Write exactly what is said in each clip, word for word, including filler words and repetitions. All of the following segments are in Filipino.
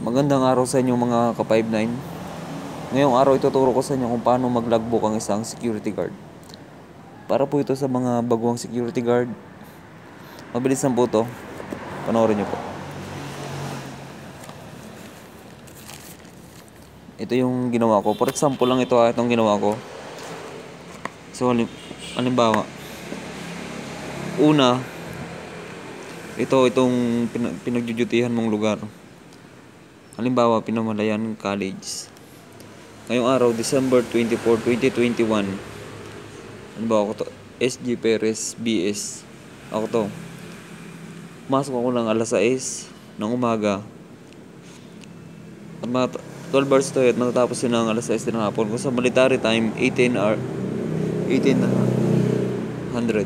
Magandang araw sa inyo mga ka five nine. Ngayong araw ituturo ko sa inyo kung paano mag-logbook ang isang security guard. Para po ito sa mga baguang security guard. Mabilis lang po ito. Panoorin nyo po. Ito yung ginawa ko. For example lang ito ha, itong ginawa ko. So halimbawa, una, ito itong pinag- pinagdudutihan mong lugar. Halimbawa, Pinamalayan College. Ngayong araw, December twenty-fourth, twenty twenty-one. Halimbawa ako to, S G Perez B S. Ako to. Masok ako ng alas sais ng umaga. At mga twelve hours to at matatapos yun ng alas sais din ng hapon. Kung sa military time, eighteen hour, eighteen hundred.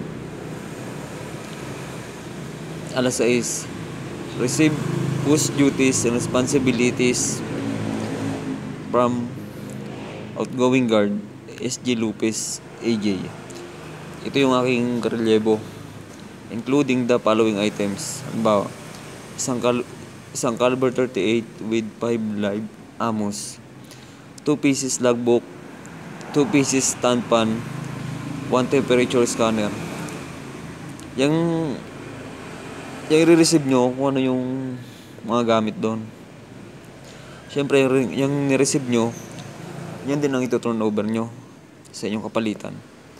Alas sais. Receive post duties and responsibilities from outgoing guard S G Lupez A J. Ito yung aking karelyebo, including the following items. Halimbawa, isang, cal- isang caliber thirty-eight with five live ammos, two pieces logbook, two pieces stand pan, one temperature scanner. Yung yung i-receive nyo kung ano yung mga gamit doon. Siyempre, yung ni-receive nyo, yan din ang ito-turn over nyo sa inyong kapalitan.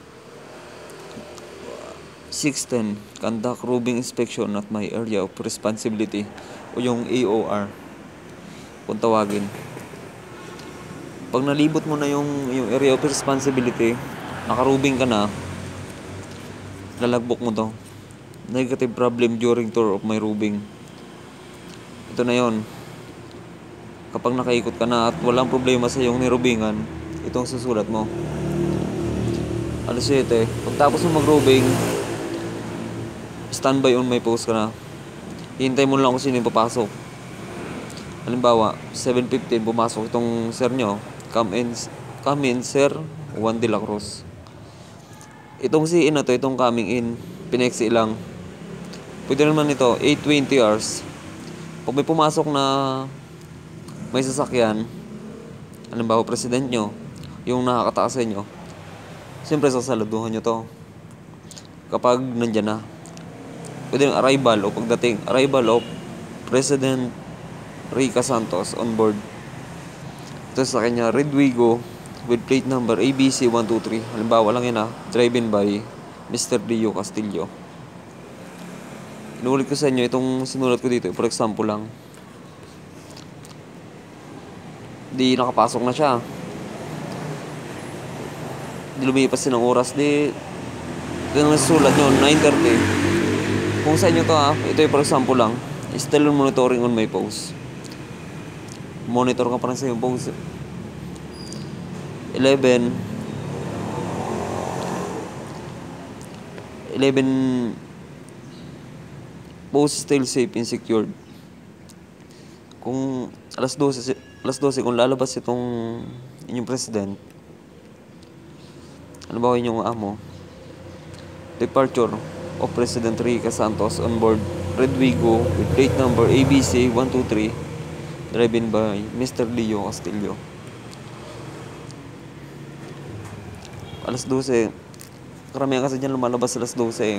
six ten. Conduct roving inspection at my area of responsibility o yung A O R kung tawagin. Pag nalibot mo na yung, yung area of responsibility, naka-roving ka na, lalagbok mo to. Negative problem during tour of my roving. Ito na yon. Kapag nakaikot ka na at walang problema sa iyong nirubingan, itong susulat mo. alas siyete. Pagtapos mo mag-roving, standby on my post ka na. Hintay mo lang kung sino yung papasok. Halimbawa, seven fifteen pumasok itong sir nyo. Come in, come in sir, Juan de la Cruz. Itong si in na to, itong coming in, pineksi lang. Pwede naman ito, eight twenty hours. Pag may pumasok na may sasakyan, halimbawa president nyo, yung nakakataas sa inyo, siyempre sasaluduhan nyo to kapag nandyan na. Pwede yung arrival o pagdating, arrival of President Rica Santos on board. Ito sa kanya, Red Wigo with plate number A B C one two three. Halimbawa lang yun ha, driven by Mister Dio Castillo. Inuulit ko sa inyo itong sinulat ko dito, for example lang. Di nakapasok na siya. Di lumipas din ng oras. Di ito yung sulat nyo, nine thirty. Kung sa inyo to ha, ito yung for example lang. Still monitoring on my post. Monitor ka pa rin sa yung post. eleven eleven post still safe and secured. Kung alas twelve, alas twelve kung lalabas itong inyong president, ano ba yung amo? Departure of President Rica Santos on board Red Wigo with plate number A B C one two three, driven by Mister Leo Castillo. alas twelve, karamihan kasi dyan lumalabas alas twelve eh.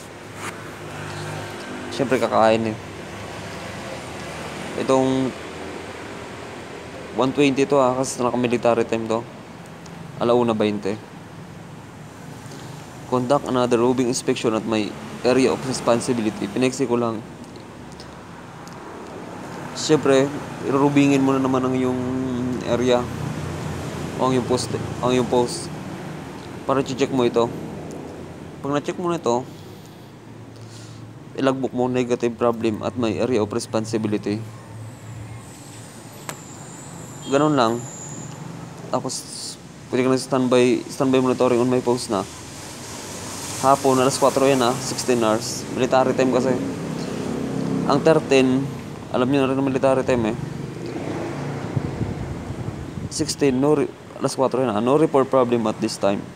Siyempre kakain eh. Itong one twenty to ha, kasi naka-military time to. alauna twenty. Conduct another roving inspection at my area of responsibility. Pineksi ko lang. Siyempre, irubingin mo na naman ang yung area o ang yung post, ang yung post para check mo ito. Pag na-check mo na ito, ilagbook mo negative problem at my area of responsibility. Ganun lang. Tapos, pwede ka na standby, standby monitoring on my post na. Hapon, alas four yan ha, sixteen hours. Military time kasi. Ang thirteen, alam niyo na rin ang military time eh. sixteen, no, alas four yan ha, no report problem at this time.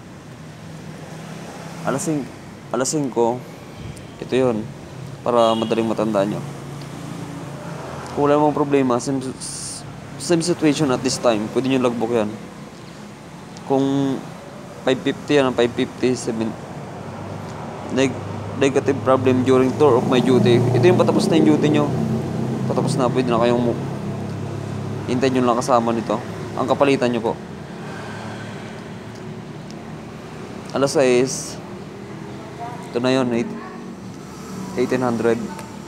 Alas five, alas five, ito yun. Para madaling matandaan nyo. Kung wala mong problema, same, same situation at this time, pwede nyo logbook yan. Kung five fifty yan, five fifty, seven, neg negative problem during tour of my duty. Ito yung patapos na yung duty nyo. Patapos na, pwede na kayong hintay nyo lang kasama nito. Ang kapalitan nyo po. Alas sais, ito na yun, eighteen hundred.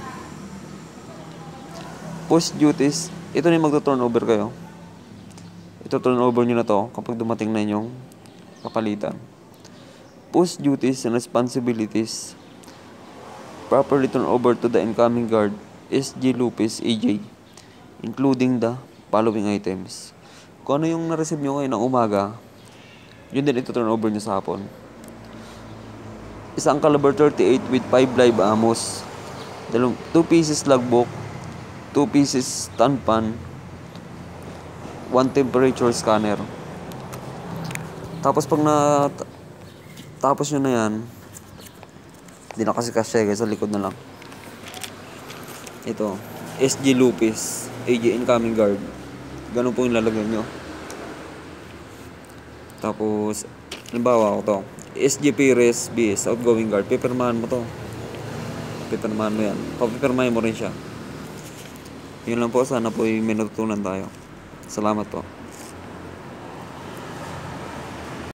Post duties, ito na yung magto-turnover kayo. Ito turnover nyo na to kapag dumating na yung kapalitan. Post duties and responsibilities properly turn over to the incoming guard S G Lupis A J, including the following items. Kung ano yung na-receive nyo kayo ng umaga, yun din ito turn over nyo sa hapon. Isang caliber thirty-eight with five live ammos, dalawang two pieces logbook, two pieces stun pan, one temperature scanner. Tapos pag na tapos nyo na yan, hindi na kasi kasya guys, sa likod na lang. Ito, S G Lupis A J incoming guard. Ganun po yung lalagyan nyo. Tapos halimbawa ko to, S G Perez B S outgoing guard, pipirmahan mo to. Pipirmahan mo yan. Papipirmahan mo rin siya. Yun lang po, sana po may natutunan tayo. Salamat po.